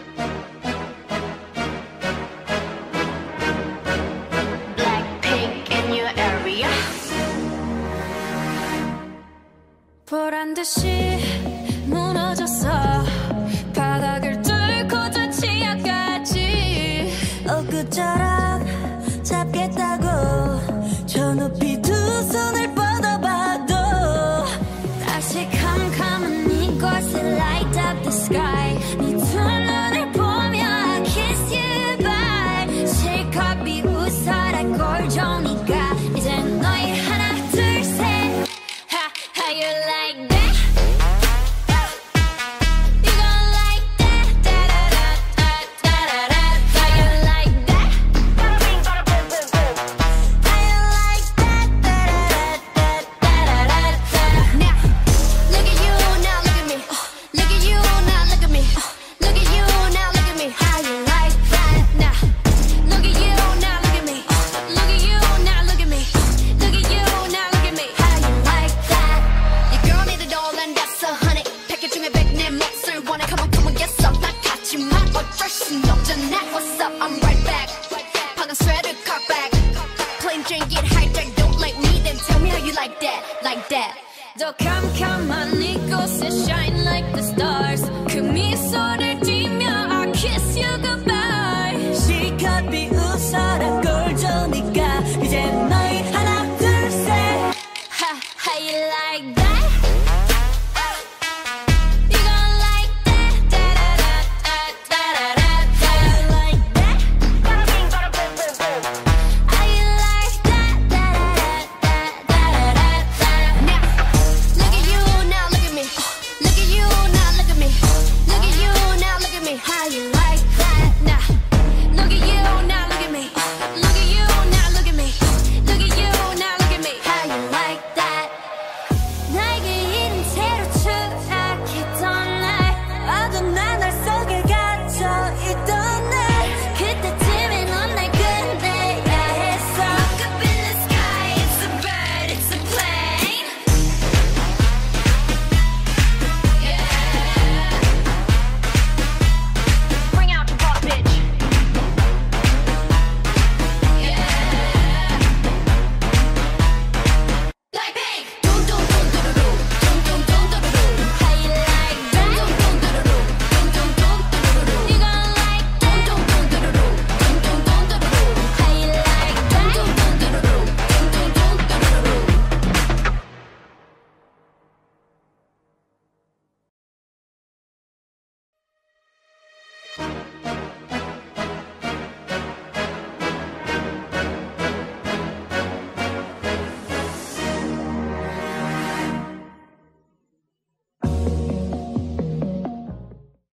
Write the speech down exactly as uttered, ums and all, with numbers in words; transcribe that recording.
Blackpink in your area. 보란 듯이 무너졌어. 바닥을 뚫고 저 치아까지. 엊그처럼 잡겠다고 저 높이 두 손을 뻗어봐도 다시 캄캄한 이곳에 light up the sky. 네 두 눈을 보며 I kiss you bye. 실컷 비웃어라 꼴종이가 이젠 너희 하나 둘 셋. Ha, how you like that? What's up? I'm right back. 방금 sweater cut back. Plain Jane get hijacked. Don't like me, then tell me how you like that, like that. 더 캄캄한 이곳에 shine like the stars. 그 미소를 띠며 I kiss you goodbye.